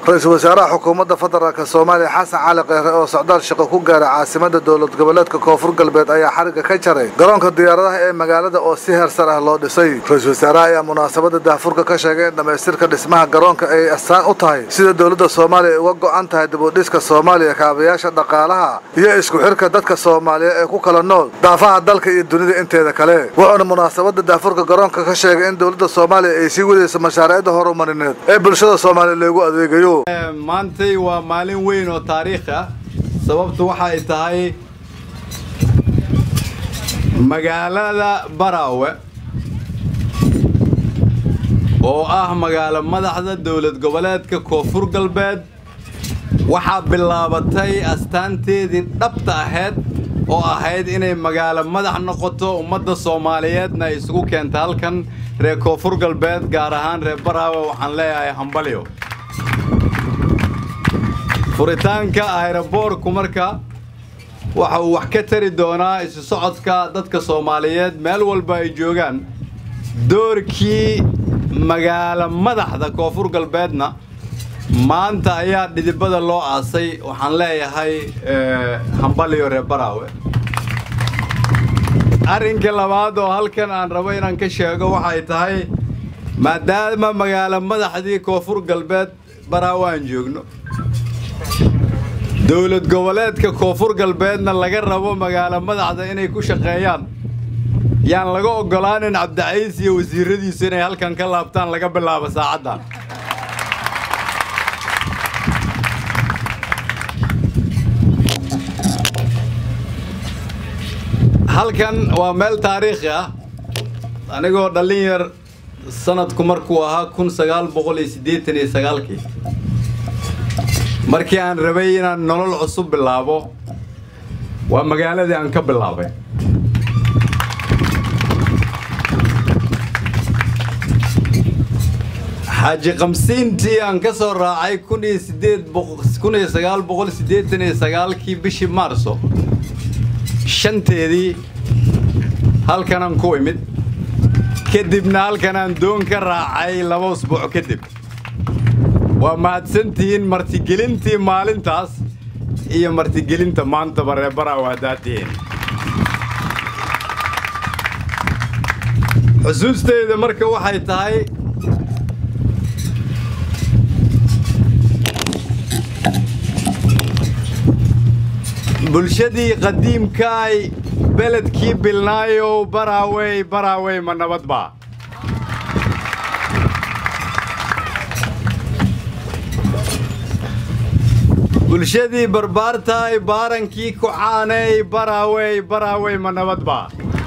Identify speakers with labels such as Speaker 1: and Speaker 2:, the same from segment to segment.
Speaker 1: رئيس وزراء حكومة فدرالك الصومالي حسن علي قيري oo socdaal shaqo ku gaaray caasimada dawlad goboleedka Koonfur Galbeed ayaa xariga ka jaray garoonka diyaaradaha ee magaalada oo si heer sare ah loo dhisay. Ra'iisul Wasaaraha ayaa munaasabada daafurka ka sheegay dhamaystirka dhismaha garoonka ay astaan u tahay sida dawladda Soomaaliya uga go'an tahay dib u dhiska Soomaaliya kaabayaasha dhaqaalaha iyo isku xirka dadka Soomaaliyeed ee ku kala nool daafaha dalka iyo dunida inteeda kale. Wuxuuna munaasabada daafurka garoonka ka sheegay in dawladda Soomaaliya ay sii wadayso mashaariicda horumarineed ee bulshada Soomaaliyeed loogu adeegayo.
Speaker 2: maantay waa maalin weyn oo taariikhi ah sababtu waxa ay tahay magaalada Baraawe oo ah magaalo madaxda dawlad goboleedka Koonfur Galbeed waxa bilaabatay astaanteedii dhabta ahayd oo ahayd inay magaalo madax noqoto ummadda Soomaaliyeedna isugu keento halkan reer Koonfur Galbeed gaar ahaan reer Baraawe waxaan leeyahay hambalyo furitaanka aeroboorku marka waxa uu wax ka tari doonaa isu socodka dadka Soomaaliyeed meel walba ay joogaan doorkii magaalo madaxda Koonfur Galbeedna maanta ayaa dhidibada loo aasay waxaan leeyahay hambalyo reer Baraawe arrinka labaad oo halkan aan rabo inaan ka sheego waxa ay tahay maadaama magaalo madaxdii Koonfur Galbeed Baraawe aan joogno dawlad goboleedka Koonfur Galbeedna laga rabo magaalo madaxda inay ku shaqeeyaan yaan laga ogolaanin Cabdicays iyo wasiiradiisu inay halkan ka laabtaan laga bilaabo saacadan halkan waa meel taariikhi ah anigoo dhalin yar sanadku markuu ahaa 1989 markii aan rabay inaan nolol cusub bilaabo waa magaaladii aan ka bilaabay xaaji qamsiintii aan ka soo raacay 1989 bishii Maarso shanteedii halkan aan ku imid kadibna halkan aan doon ka raacay 2 usbuuc kadib waa mahadsantihiin martigelintii maalintaas iyo martigelinta maanta reer Baraawe hadaatihiin xusuusteeda marka waxay tahay bulshadii qadiimka ay beledkii bilnaayo Baraawe ma nabadba bulshadii barbaartay baarankii ku caanay Baraawe ma nabadba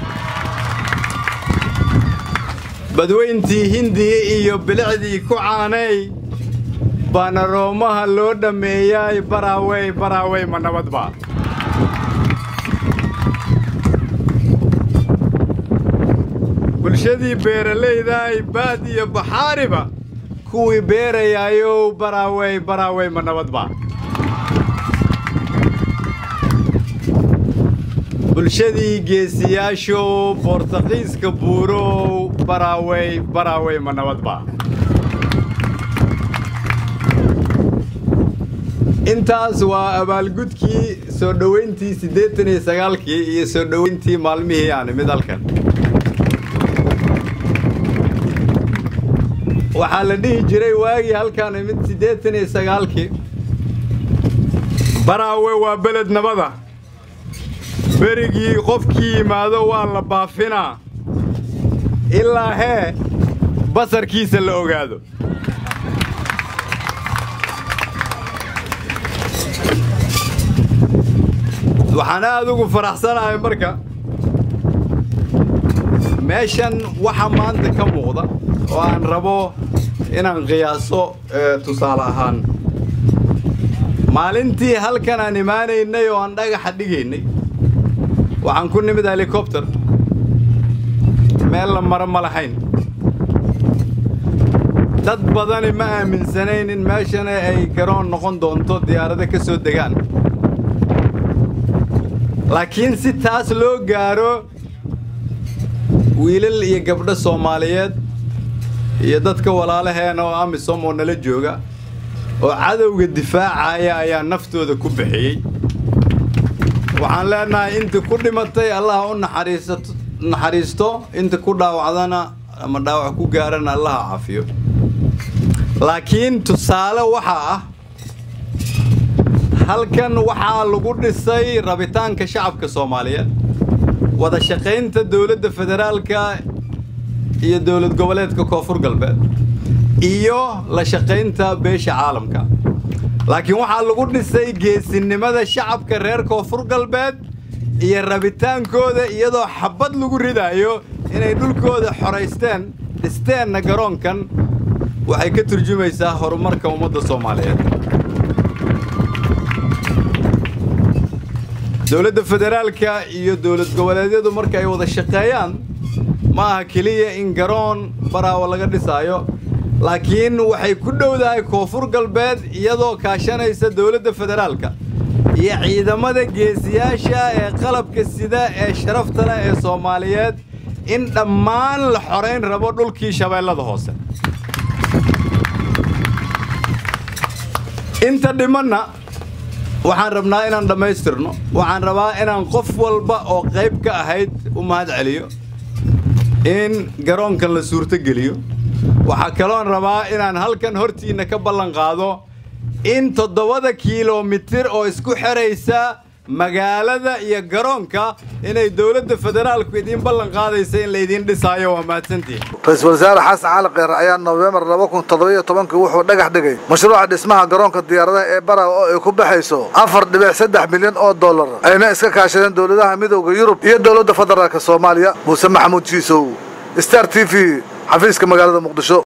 Speaker 2: badweyntii Hindiya iyo bilicdii ku caanay baanaroomaha loo dhameeyay Baraawe ma nabadba bulshadii beeraleyda ay baad iyo baxaariba kuwii beerayayo Baraawe ma nabadba bulshadii geesiyaasho Boortaqiiska buuro Baraawe ma nabadba intaas waa abaalgudkii soo dhaweyntii 89 iyo soo dhaweyntii maalmihii aan mid halkan waxaa la dhihi jiray waagii halkan mid 89 Baraawe waa beled nabada berigii qofkii yimaado waa la baafinaa ilaa hee basarkiisa la ogaado waxaan aad ugu faraxsanahay marka meeshan waxa maanta ka muuqda oo aan rabo inaan qiyaaso tusaale ahaan maalintii halkan aan imaanaynay oo aan dhagax dhigaynay waxaan ku nimid helicopter meel la maro ma lahayn dad badan ma aaminsanayn in meeshan ay garoon noqon doonto diyaarado ka soo degaan laakiin si taas loo gaaro wiilal iyo gabdho Soomaaliyeed iyo dadka walaalaheena oo amisom oo nala jooga oo cadowga difaacaya ayaa naftooda ku bixiyay waxaan leenahay inta ku dhimatay Allah u naxariisto inta ku dhaawacdana ama dhaawac ku gaarana Allah caafiyo laakiin tusaale waxa ah halkan waxaa lagu dhisay rabitaanka shacabka Soomaaliyeed wada shaqeynta dawladda federaalka iyo dawlad goboleedka Koonfur Galbeed iyo la shaqeynta beesha caalamka laakiin waxaa lagu dhisay geesinimada shacabka reer Koonfur Galbeed iyo rabitaankooda iyadoo xabad lagu ridayo inay dhulkooda xoreysteen dhisteen garoonkan waxay ka turjumaysaa horumarka ummadda Soomaaliyeed dawladda federaalka iyo dawlad goboleedyadu marka ay wada shaqeeyaan ma aha kaliya in garoon baraawo laga dhisayo laakiin waxay ku dhowdahay Koonfur Galbeed iyadoo kaashanaysa dawladda federaalka iyo ciidamada geesiyaasha ee qalabka sida ee sharafta leh ee Soomaaliyeed in dhammaan la xoreyn rabo dhulkii Shabeellada Hoose inta dhimanna waxaan rabnaa inaan dhameystirno waxaan rabaa inaan qof walba oo qayb ka ahayd u mahad celiyo in garoonkan la suurto geliyo waxa kale oo rabaa inaan halkan hortiina ka ballan qaado in 7 kiiloomitir oo isku xireysa magaalada iyo garoonka inay dawladda federaalku idin ballan qaadayso in la idin dhisaayo waa mahadsantiin
Speaker 1: Ra'iisul Wasaare Xasan Cali Kheyre ayaa November 2017 wuxuu dhagax dhigay mashruuca dhismaha garoonka diyaaradaha ee Baraawo oo ay ku baxayso 4.3 milyan oo dollar ayna iska kaashadeen dawladaha midowga Yurub iyo dawladda federaalka Soomaaliya Muuse Maxamuud Jiisow Star TV xafiiska magaalada Muqdisho